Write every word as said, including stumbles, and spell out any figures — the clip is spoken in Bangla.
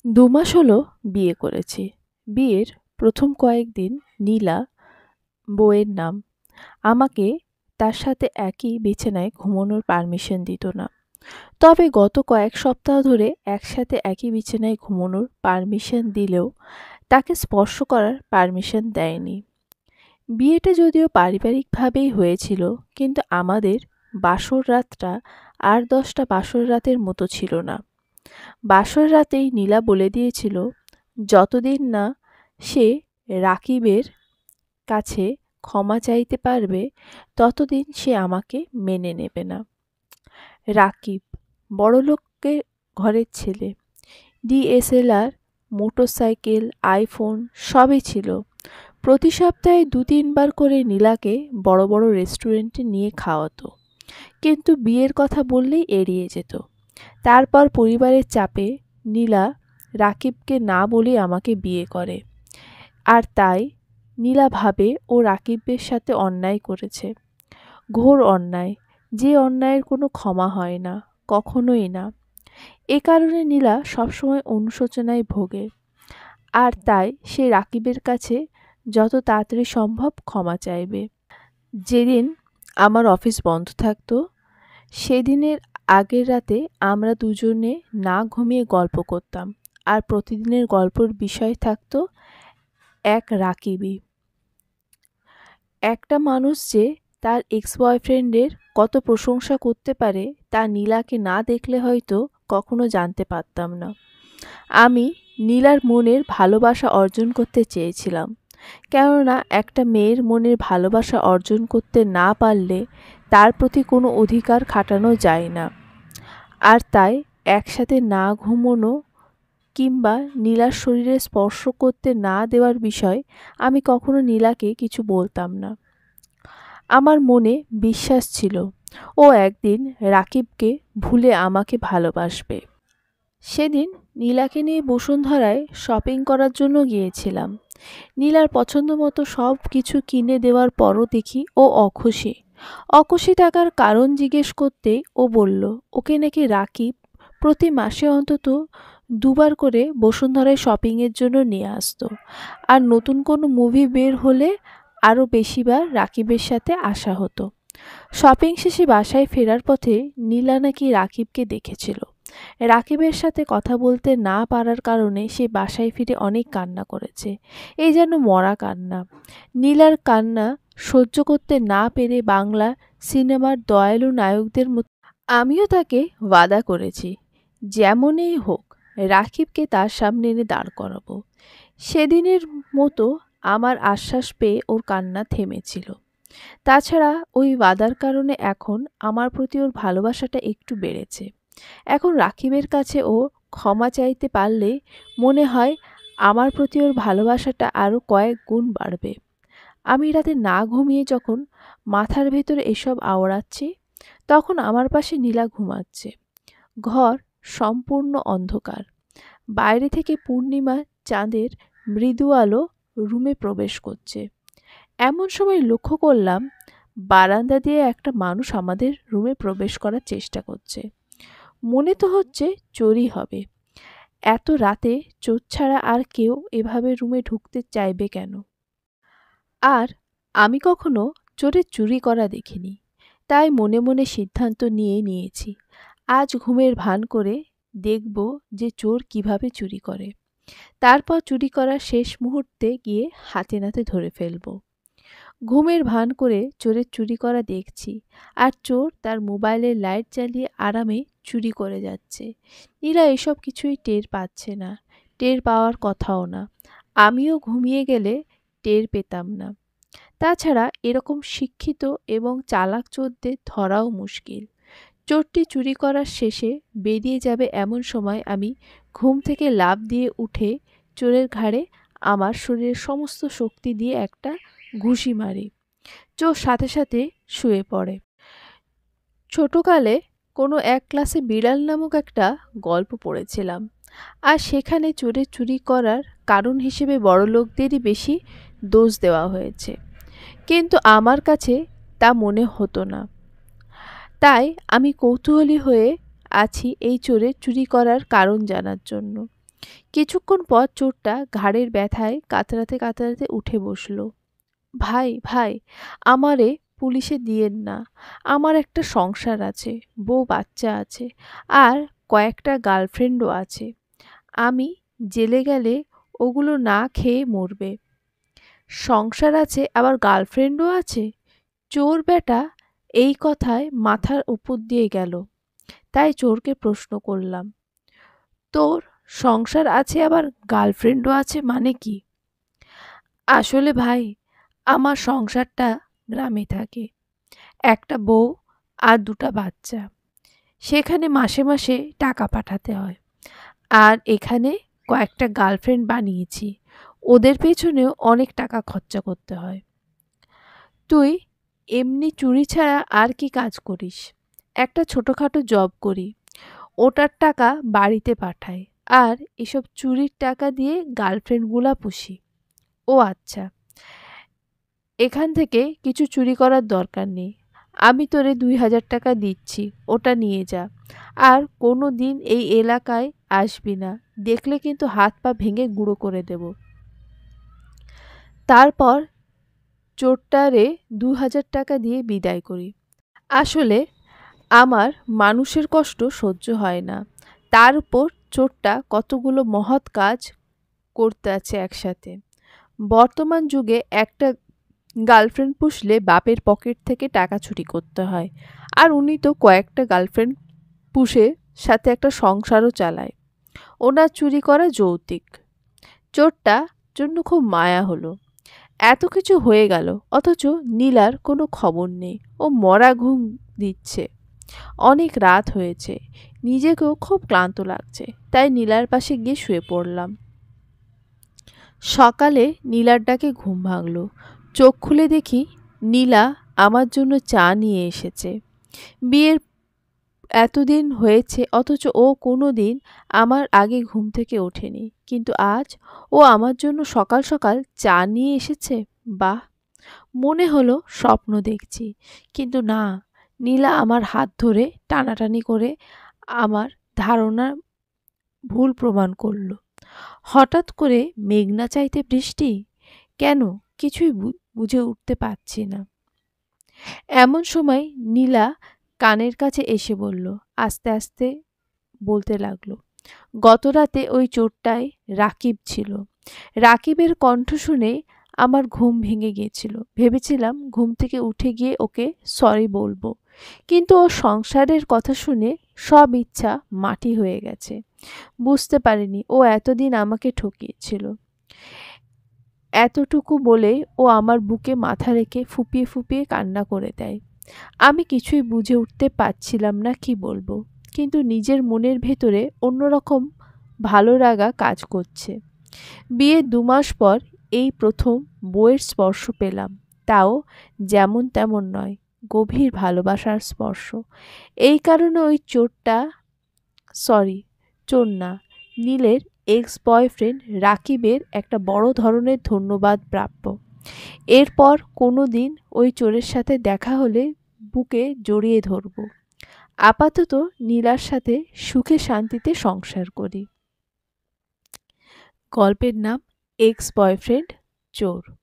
দু মাস হলো বিয়ে করেছি। বিয়ের প্রথম কয়েকদিন নীলা, বউয়ের নাম, আমাকে তার সাথে একই বিছানায় ঘুমানোর পারমিশন দিত না। তবে গত কয়েক সপ্তাহ ধরে একসাথে একই বিছানায় ঘুমানোর পারমিশন দিলেও তাকে স্পর্শ করার পারমিশন দেয়নি। বিয়েটা যদিও পারিবারিকভাবেই হয়েছিল, কিন্তু আমাদের বাসর রাতটা আর দশটা বাসর রাতের মতো ছিল না। বাসর রাতেই নীলা বলে দিয়েছিল, যতদিন না সে রাকিবের কাছে ক্ষমা চাইতে পারবে ততদিন সে আমাকে মেনে নেবে না। রাকিব বড়লোকের ঘরের ছেলে। ডিএসএলআর, মোটরসাইকেল, আইফোন সবই ছিল। প্রতি সপ্তাহে দু তিনবার করে নীলাকে বড় বড় রেস্টুরেন্টে নিয়ে খাওয়াতো, কিন্তু বিয়ের কথা বললেই এড়িয়ে যেত। তারপর পরিবারের চাপে নীলা রাকিবকে না বলে আমাকে বিয়ে করে। আর তাই নীলা ভাবে ও রাকিবের সাথে অন্যায় করেছে, ঘোর অন্যায়, যে অন্যায়ের কোনো ক্ষমা হয় না, কখনোই না। এ কারণে নীলা সবসময় অনুশোচনায় ভোগে, আর তাই সে রাকিবের কাছে যত তাড়াতাড়ি সম্ভব ক্ষমা চাইবে। যেদিন আমার অফিস বন্ধ থাকতো, সেদিনের আগের রাতে আমরা দুজনে না ঘুমিয়ে গল্প করতাম, আর প্রতিদিনের গল্পের বিষয় থাকতো এক রাকিবই। একটা মানুষ যে তার এক্স বয়ফ্রেন্ডের কত প্রশংসা করতে পারে তা নীলাকে না দেখলে হয়তো কখনো জানতে পারতাম না। আমি নীলার মনের ভালোবাসা অর্জন করতে চেয়েছিলাম, কেননা একটা মেয়ের মনের ভালোবাসা অর্জন করতে না পারলে তার প্রতি কোনো অধিকার খাটানো যায় না। আর তাই একসাথে না ঘুমোনো কিংবা নীলার শরীরে স্পর্শ করতে না দেওয়ার বিষয় আমি কখনো নীলাকে কিছু বলতাম না। আমার মনে বিশ্বাস ছিল ও একদিন রাকিবকে ভুলে আমাকে ভালোবাসবে। সেদিন নীলাকে নিয়ে বসুন্ধরায় শপিং করার জন্য গিয়েছিলাম। নীলার পছন্দ মতো সব কিছু কিনে দেওয়ার পরও দেখি ও অখুশি। অখুশি থাকার কারণ জিজ্ঞেস করতে ও বলল ওকে নাকি রাকিব প্রতি মাসে অন্তত দুবার করে বসুন্ধরায় শপিংয়ের জন্য নিয়ে আসতো, আর নতুন কোনো মুভি বের হলে আরও বেশিবার রাকিবের সাথে আসা হতো। শপিং শেষে বাসায় ফেরার পথে নীলা নাকি রাকিবকে দেখেছিল। রাকিবের সাথে কথা বলতে না পারার কারণে সে বাসায় ফিরে অনেক কান্না করেছে, এই যেন মরা কান্না। নীলার কান্না সহ্য করতে না পেরে বাংলা সিনেমার দয়ালু নায়কদের মতো আমিও তাকে ওয়াদা করেছি, যেমনই হোক রাকিবকে তার সামনে এনে দাঁড় করাবো। সেদিনের মতো আমার আশ্বাস পেয়ে ওর কান্না থেমেছিল। তাছাড়া ওই ওয়াদার কারণে এখন আমার প্রতি ওর ভালোবাসাটা একটু বেড়েছে। এখন রাকিবের কাছে ও ক্ষমা চাইতে পারলে মনে হয় আমার প্রতি ওর ভালোবাসাটা আরও কয়েক গুণ বাড়বে। আমি রাতে না ঘুমিয়ে যখন মাথার ভেতরে এসব আওড়াচ্ছি, তখন আমার পাশে নীলা ঘুমাচ্ছে। ঘর সম্পূর্ণ অন্ধকার। বাইরে থেকে পূর্ণিমা চাঁদের মৃদু আলো রুমে প্রবেশ করছে। এমন সময় লক্ষ্য করলাম বারান্দা দিয়ে একটা মানুষ আমাদের রুমে প্রবেশ করার চেষ্টা করছে। মনে তো হচ্ছে চোরই হবে। এত রাতে চোর ছাড়া আর কেউ এভাবে রুমে ঢুকতে চাইবে কেন? আর আমি কখনো চোরের চুরি করা দেখিনি, তাই মনে মনে সিদ্ধান্ত নিয়ে নিয়েছি আজ ঘুমের ভান করে দেখব যে চোর কিভাবে চুরি করে। তারপর চুরি করার শেষ মুহূর্তে গিয়ে হাতে নাতে ধরে ফেলব। ঘুমের ভান করে চোরের চুরি করা দেখছি, আর চোর তার মোবাইলের লাইট জ্বালিয়ে আরামে চুরি করে যাচ্ছে। নীলা এসব কিছুই টের পাচ্ছে না, টের পাওয়ার কথাও না। আমিও ঘুমিয়ে গেলে টের পেতাম না। তাছাড়া এরকম শিক্ষিত এবং চালাক চোরদের ধরাও মুশকিল। চোরটি চুরি করার শেষে বেরিয়ে যাবে এমন সময় আমি ঘুম থেকে লাফ দিয়ে উঠে চোরের ঘাড়ে আমার শরীরের সমস্ত শক্তি দিয়ে একটা ঘুষি মারি। চোর সাথে সাথে শুয়ে পড়ে। ছোটকালে কোনো এক ক্লাসে বিড়াল নামক একটা গল্প পড়েছিলাম, আর সেখানে চোরের চুরি করার কারণ হিসেবে বড়লোকদেরই বেশি দোষ দেওয়া হয়েছে, কিন্তু আমার কাছে তা মনে হতো না। তাই আমি কৌতূহলী হয়ে আছি এই চোরের চুরি করার কারণ জানার জন্য। কিছুক্ষণ পর চোরটা ঘাড়ের ব্যথায় কাতরাতে কাতরাতে উঠে বসল। ভাই ভাই, আমারে পুলিশে দিয়েন না। আমার একটা সংসার আছে, বউ বাচ্চা আছে, আর কয়েকটা গার্লফ্রেন্ডও আছে। আমি জেলে গেলে ওগুলো না খেয়ে মরবে। সংসার আছে আবার গার্লফ্রেন্ডও আছে? চোর বেটা এই কথায় মাথার উপর দিয়ে গেল। তাই চোরকে প্রশ্ন করলাম, তোর সংসার আছে আবার গার্লফ্রেন্ডও আছে মানে কি? আসলে ভাই, আমার সংসারটা গ্রামে থাকে, একটা বউ আর দুটা বাচ্চা। সেখানে মাসে মাসে টাকা পাঠাতে হয়। আর এখানে কয়েকটা গার্লফ্রেন্ড বানিয়েছি, ওদের পেছনেও অনেক টাকা খরচা করতে হয়। তুই এমনি চুরি ছাড়া আর কি কাজ করিস? একটা ছোটোখাটো জব করি, ওটার টাকা বাড়িতে পাঠাই, আর এসব চুরির টাকা দিয়ে গার্লফ্রেন্ডগুলা পুষি। ও আচ্ছা, এখান থেকে কিছু চুরি করার দরকার নেই। আমি তোরে দুই হাজার টাকা দিচ্ছি, ওটা নিয়ে যা। আর কোনো দিন এই এলাকায় আসবি না, দেখলে কিন্তু হাত পা ভেঙে গুঁড়ো করে দেব। তারপর চোরটারে দু হাজার টাকা দিয়ে বিদায় করি। আসলে আমার মানুষের কষ্ট সহ্য হয় না, তার উপর চোরটা কতগুলো মহৎ কাজ করতে আছে একসাথে। বর্তমান যুগে একটা গার্লফ্রেন্ড পুষলে বাপের পকেট থেকে টাকা চুরি করতে হয়, আর উনি তো কয়েকটা গার্লফ্রেন্ড পুষে সাথে একটা সংসারও চালায়। ওনার চুরি করা যৌতুক। চোরটা জন্য খুব মায়া হলো। এত কিছু হয়ে গেল, অথচ নীলার কোনো খবর নেই। ও মরা ঘুম দিচ্ছে। অনেক রাত হয়েছে, নিজেকেও খুব ক্লান্ত লাগছে, তাই নীলার পাশে গিয়ে শুয়ে পড়লাম। সকালে নীলার ডাকে ঘুম ভাঙল। চোখ খুলে দেখি নীলা আমার জন্য চা নিয়ে এসেছে। বিয়ের এতদিন হয়েছে, অথচ ও কোনো দিন আমার আগে ঘুম থেকে ওঠেনি, কিন্তু আজ ও আমার জন্য সকাল সকাল চা নিয়ে এসেছে। বাহ! মনে হলো স্বপ্ন দেখছি, কিন্তু না, নীলা আমার হাত ধরে টানাটানি করে আমার ধারণা ভুল প্রমাণ করল। হঠাৎ করে মেঘনা চাইতে বৃষ্টি কেন, কিছুই বুঝে উঠতে পারছি না। এমন সময় নীলা কানের কাছে এসে বলল, আস্তে আস্তে বলতে লাগলো, গত রাতে ওই চোরটায় রাকিব ছিল। রাকিবের কণ্ঠ শুনে আমার ঘুম ভেঙে গিয়েছিল। ভেবেছিলাম ঘুম থেকে উঠে গিয়ে ওকে সরি বলবো, কিন্তু ও সংসারের কথা শুনে সব ইচ্ছা মাটি হয়ে গেছে। বুঝতে পারিনি ও এতদিন আমাকে ঠকিয়েছিল। এতটুকু বলেই ও আমার বুকে মাথা রেখে ফুপিয়ে ফুপিয়ে কান্না করে দেয়। আমি কিছুই বুঝে উঠতে পারছিলাম না কি বলবো, কিন্তু নিজের মনের ভেতরে অন্যরকম ভালো লাগা কাজ করছে। বিয়ের দু মাস পর এই প্রথম বউয়ের স্পর্শ পেলাম, তাও যেমন তেমন নয়, গভীর ভালোবাসার স্পর্শ। এই কারণে ওই চোরটা, সরি চোর না, নীলের এক্স বয়ফ্রেন্ড রাকিবের একটা বড় ধরনের ধন্যবাদ প্রাপ্য। এরপর কোনো দিন ওই চোরের সাথে দেখা হলে বুকে জড়িয়ে ধরব। আপাতত নীলার সাথে সুখে শান্তিতে সংসার করি। গল্পের নাম এক্স বয়ফ্রেন্ড চোর।